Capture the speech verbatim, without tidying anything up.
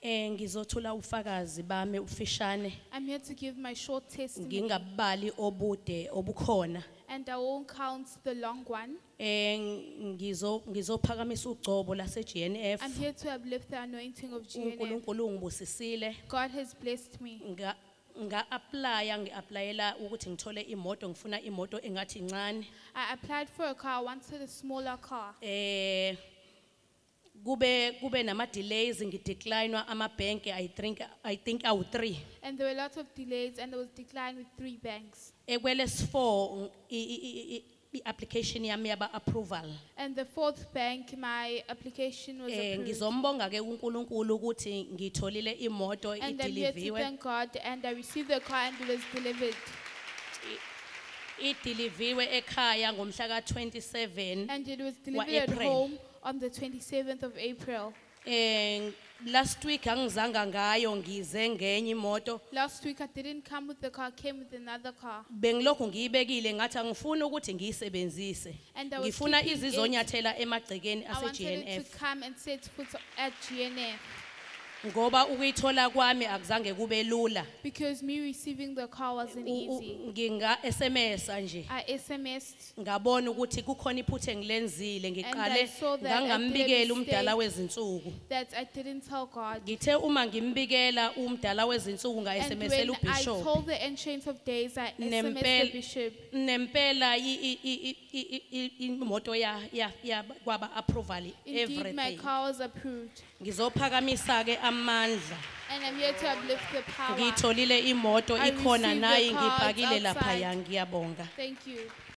Eh ngizothula ufakazi bami ufishane I'm here to give my short testimony, ngingabali obude obukhona. and I won't count the long one. Eh ngizo ngizophakamisa ugcobo lase G N F. I'm here to uplift the anointing of G N F. uNkulunkulu ngibusisile God has blessed me. nga nga apply ngiapplyela ukuthi ngithole imoto ngifuna imoto engathi incane. I applied for a car, I wanted a smaller car. Eh kube kube nama delays ngideclinewa ama bank I think I think awu three. And there were a lot of delays, and there was decline with three banks. Ekwele four i application yami yaba approval. And the fourth bank, my application was Eh approved. ngizombonga ke uNkulunkulu ukuthi ngitholile imoto And I'm here to ideliviwe. thank God, and I received the car and it was delivered. Ideliviwe ekhaya ngomhla ka twenty-seven. And it was delivered at April. home on the twenty-seventh of April. Eh last week angizanga ngayo ngize ngenye imoto. Last week I didn't come with the car, I came with another car. Bengilokho ngiyibekile ngathi angifuni ukuthi ngiyisebenzise. And I was Ngifuna keeping it- izizonyathela emagcekeni I ase wanted G N it F to come and set foot at G N F, ngoba ukuyithola kwami akuzange kube lula. because me receiving the car wasn't U- u- easy. Nginga S M S nje. I S M S'd, Ngabona ukuthi kukhona iphuthe engilenzile ngiqale saw that I did a ngangambikela umdala mistake. wezinsuku. that I didn't tell God. Ngithe uma ngimbikela umdala wezinsuku nga And SMSela when I uBishop. told the Ancient of Days, I S M S'd the Nempela Bishop. nempela i- i- i- i- i- i- imoto ya ya ya kwaba approval Indeed, my everything. car was approved. Ngizophakamisa ke amandla. And I'm here to uplift the power. Ngitholile imoto I ikhona received the nayi cards ngipakile lapha outside. ya ngiyabonga. Thank you.